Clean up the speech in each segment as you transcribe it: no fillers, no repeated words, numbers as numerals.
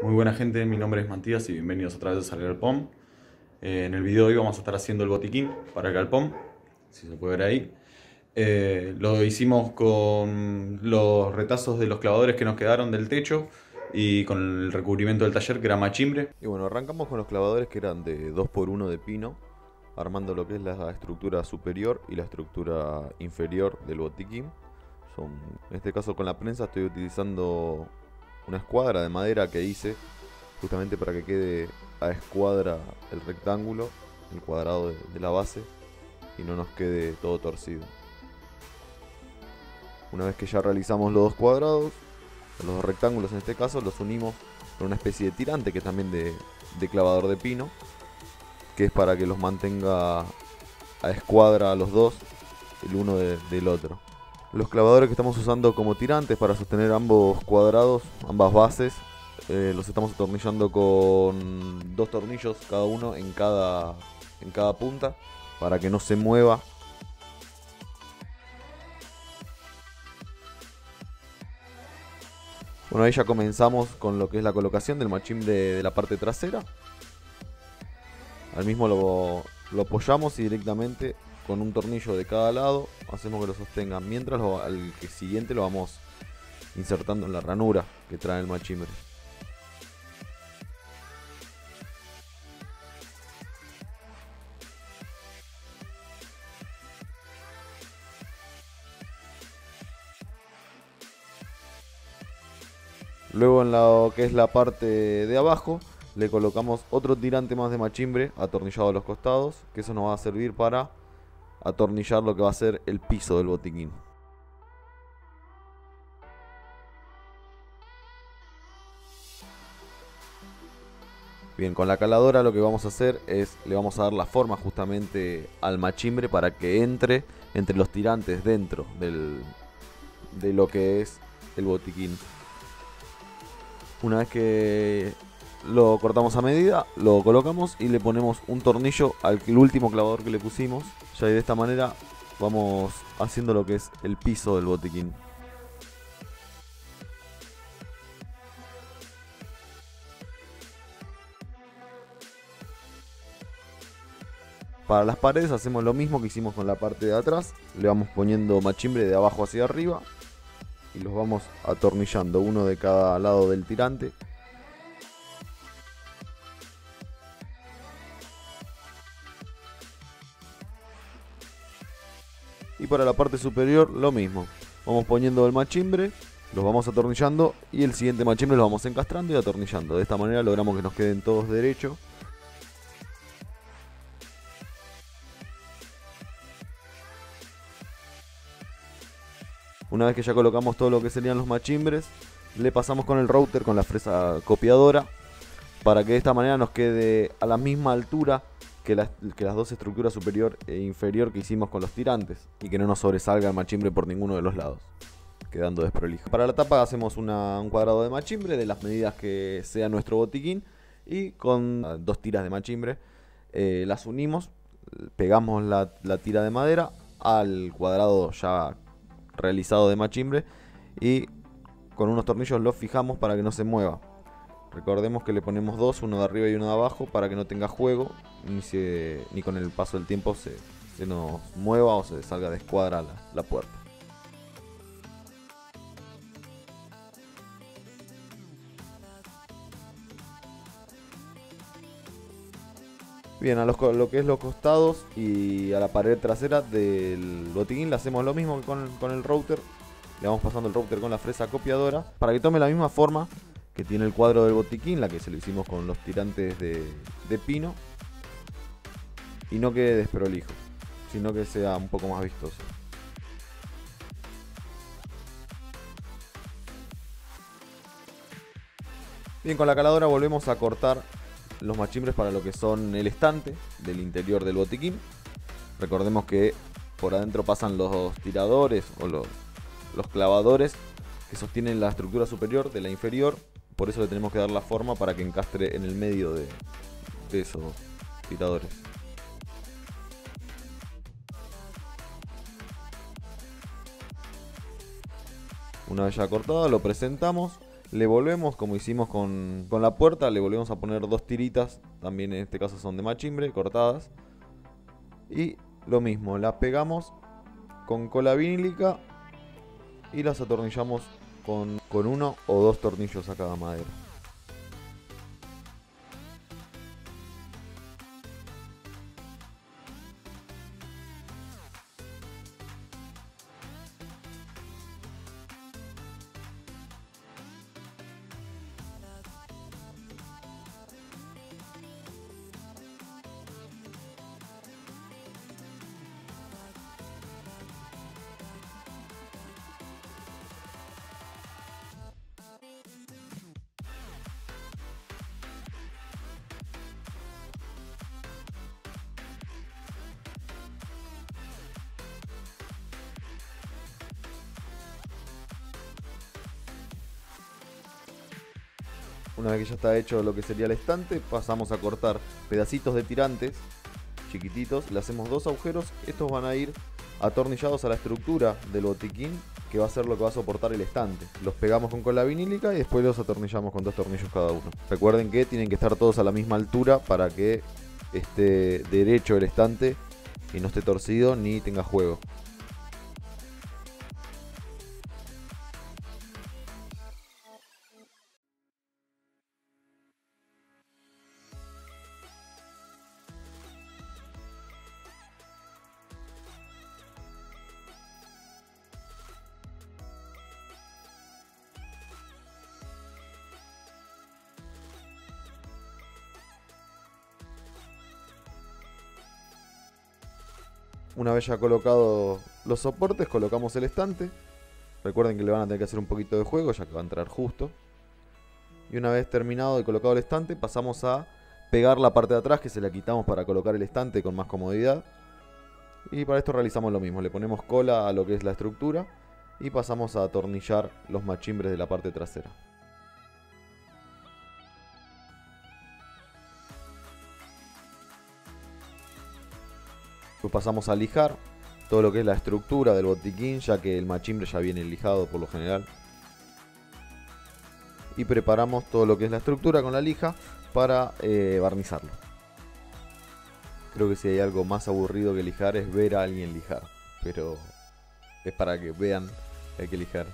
Muy buena gente, mi nombre es Matías y bienvenidos otra vez al Galpón. En el video de hoy vamos a estar haciendo el botiquín para el Galpón, si se puede ver ahí. Lo hicimos con los retazos de los clavadores que nos quedaron del techo y con el recubrimiento del taller que era machimbre. Y bueno, arrancamos con los clavadores que eran de 2x1 de pino, armando lo que es la estructura superior y la estructura inferior del botiquín. En este caso con la prensa estoy utilizando una escuadra de madera que hice justamente para que quede a escuadra el rectángulo, el cuadrado de la base, y no nos quede todo torcido. Una vez que ya realizamos los dos cuadrados, los dos rectángulos en este caso, los unimos con una especie de tirante que es también de clavador de pino, que es para que los mantenga a escuadra a los dos, el uno del otro. Los clavadores que estamos usando como tirantes para sostener ambos cuadrados, ambas bases, los estamos atornillando con dos tornillos cada uno en cada punta para que no se mueva. Bueno, ahí ya comenzamos con lo que es la colocación del machimbre de la parte trasera. Al mismo lo apoyamos y directamente con un tornillo de cada lado hacemos que lo sostenga, mientras al siguiente lo vamos insertando en la ranura que trae el machimbre. Luego en lo que es la parte de abajo le colocamos otro tirante más de machimbre atornillado a los costados, que eso nos va a servir para atornillar lo que va a ser el piso del botiquín. Bien, con la caladora lo que vamos a hacer es, le vamos a dar la forma justamente al machimbre para que entre los tirantes dentro de lo que es el botiquín. Una vez que lo cortamos a medida, lo colocamos y le ponemos un tornillo al último clavador que le pusimos. Ya de esta manera vamos haciendo lo que es el piso del botiquín. Para las paredes hacemos lo mismo que hicimos con la parte de atrás. Le vamos poniendo machimbre de abajo hacia arriba y los vamos atornillando uno de cada lado del tirante. Y para la parte superior lo mismo. Vamos poniendo el machimbre, los vamos atornillando y el siguiente machimbre lo vamos encastrando y atornillando. De esta manera logramos que nos queden todos derechos. Una vez que ya colocamos todo lo que serían los machimbres, le pasamos con el router con la fresa copiadora para que de esta manera nos quede a la misma altura que las dos estructuras superior e inferior que hicimos con los tirantes y que no nos sobresalga el machimbre por ninguno de los lados, quedando desprolijo. Para la tapa hacemos un cuadrado de machimbre de las medidas que sea nuestro botiquín y con dos tiras de machimbre las unimos, pegamos la tira de madera al cuadrado ya realizado de machimbre y con unos tornillos lo fijamos para que no se mueva. Recordemos que le ponemos dos, uno de arriba y uno de abajo, para que no tenga juego ni con el paso del tiempo se nos mueva o se salga de escuadra la puerta. Bien, a lo que es los costados y a la pared trasera del botiquín le hacemos lo mismo que con el router. Le vamos pasando el router con la fresa copiadora para que tome la misma forma que tiene el cuadro del botiquín, la que se lo hicimos con los tirantes de pino, y no quede desprolijo, sino que sea un poco más vistoso. Bien, con la caladora volvemos a cortar los machimbres para lo que son el estante del interior del botiquín. Recordemos que por adentro pasan los tiradores o los clavadores que sostienen la estructura superior de la inferior. Por eso le tenemos que dar la forma para que encastre en el medio de esos tiradores. Una vez ya cortado lo presentamos Le volvemos, como hicimos con la puerta, le volvemos a poner 2 tiritas, también en este caso son de machimbre, cortadas. Y lo mismo, las pegamos con cola vinílica y las atornillamos con 1 o 2 tornillos a cada madera. Una vez que ya está hecho lo que sería el estante, pasamos a cortar pedacitos de tirantes chiquititos, le hacemos 2 agujeros. Estos van a ir atornillados a la estructura del botiquín, que va a ser lo que va a soportar el estante. Los pegamos con cola vinílica y después los atornillamos con 2 tornillos cada uno. Recuerden que tienen que estar todos a la misma altura para que esté derecho el estante y no esté torcido ni tenga juego. Una vez ya colocado los soportes, colocamos el estante. Recuerden que le van a tener que hacer un poquito de juego, ya que va a entrar justo. Y una vez terminado y colocado el estante, pasamos a pegar la parte de atrás, que se la quitamos para colocar el estante con más comodidad. Y para esto realizamos lo mismo, le ponemos cola a lo que es la estructura y pasamos a atornillar los machimbres de la parte trasera. Después pasamos a lijar todo lo que es la estructura del botiquín, ya que el machimbre ya viene lijado por lo general. Y preparamos todo lo que es la estructura con la lija para barnizarlo. Creo que si hay algo más aburrido que lijar es ver a alguien lijar, pero es para que vean que hay que lijar.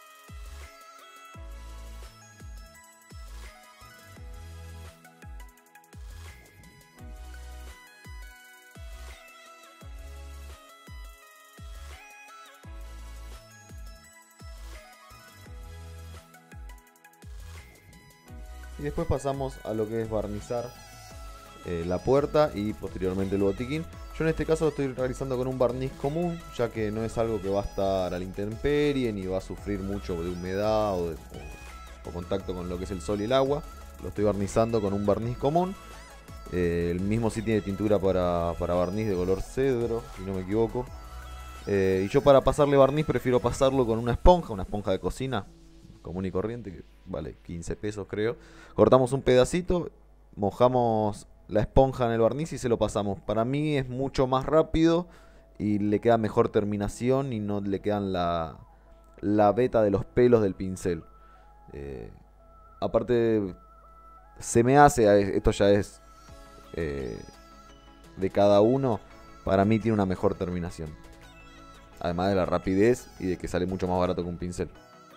Y después pasamos a lo que es barnizar la puerta y posteriormente el botiquín. Yo en este caso lo estoy realizando con un barniz común, ya que no es algo que va a estar a la intemperie ni va a sufrir mucho de humedad o contacto con lo que es el sol y el agua. Lo estoy barnizando con un barniz común. El mismo sí tiene tintura para barniz de color cedro, si no me equivoco. Y yo para pasarle barniz prefiero pasarlo con una esponja de cocina común y corriente, que vale 15 pesos creo. Cortamos un pedacito, mojamos la esponja en el barniz y se lo pasamos. Para mí es mucho más rápido y le queda mejor terminación y no le quedan la veta de los pelos del pincel. Aparte se me hace, esto ya es de cada uno, para mí tiene una mejor terminación. Además de la rapidez y de que sale mucho más barato que un pincel.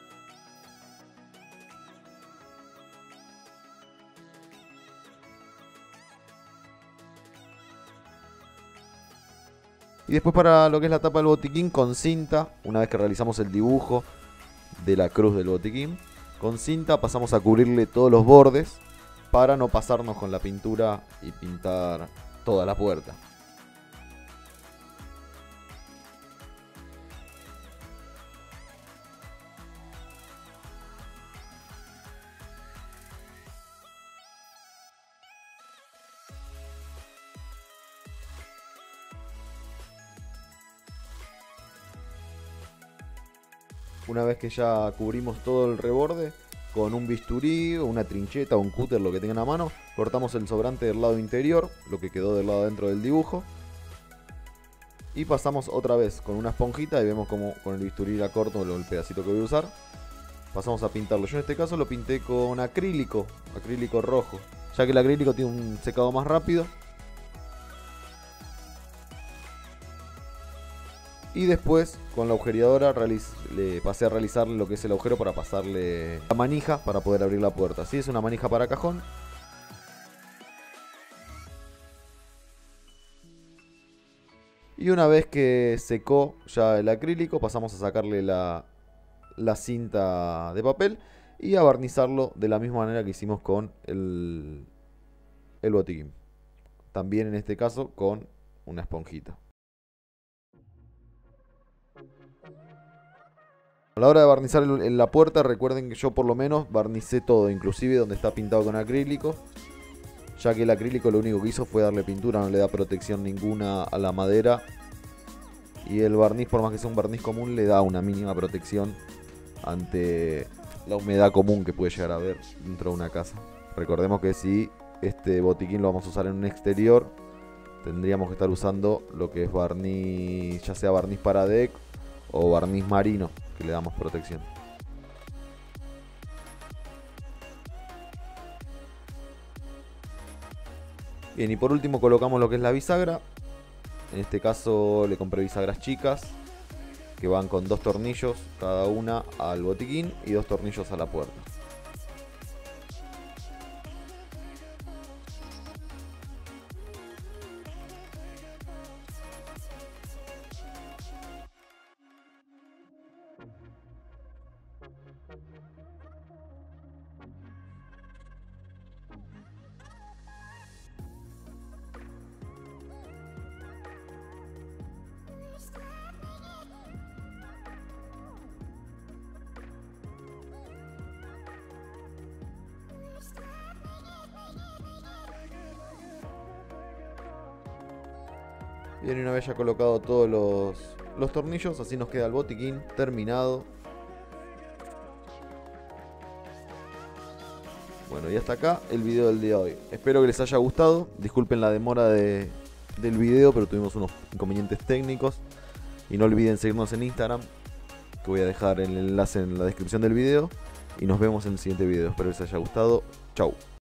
Y después para lo que es la tapa del botiquín, con cinta, una vez que realizamos el dibujo de la cruz del botiquín, con cinta pasamos a cubrirle todos los bordes para no pasarnos con la pintura y pintar toda la puerta. Una vez que ya cubrimos todo el reborde, con un bisturí, o una trincheta o un cúter, lo que tengan a mano, cortamos el sobrante del lado interior, lo que quedó del lado adentro del dibujo. Y pasamos otra vez con una esponjita y vemos como con el bisturí la corto el pedacito que voy a usar. pasamos a pintarlo. Yo en este caso lo pinté con acrílico rojo, ya que el acrílico tiene un secado más rápido. Y después con la agujereadora le pasé a realizarle lo que es el agujero para pasarle la manija para poder abrir la puerta. Así es una manija para cajón. Y una vez que secó ya el acrílico, pasamos a sacarle la cinta de papel y a barnizarlo de la misma manera que hicimos con el botiquín. También en este caso con una esponjita. A la hora de barnizar en la puerta, recuerden que yo por lo menos barnicé todo, inclusive donde está pintado con acrílico, ya que el acrílico lo único que hizo fue darle pintura, no le da protección ninguna a la madera. Y el barniz, por más que sea un barniz común, le da una mínima protección ante la humedad común que puede llegar a haber dentro de una casa. Recordemos que si este botiquín lo vamos a usar en un exterior, tendríamos que estar usando lo que es barniz, ya sea barniz para deck o barniz marino, que le damos protección. Bien, y por último colocamos lo que es la bisagra. En este caso le compré bisagras chicas que van con 2 tornillos cada una al botiquín y 2 tornillos a la puerta. Bien, y una vez ya colocado todos los tornillos, así nos queda el botiquín terminado. Bueno, y hasta acá el video del día de hoy. Espero que les haya gustado. Disculpen la demora del video, pero tuvimos unos inconvenientes técnicos. Y no olviden seguirnos en Instagram, que voy a dejar el enlace en la descripción del video. Y nos vemos en el siguiente video. Espero que les haya gustado. Chau.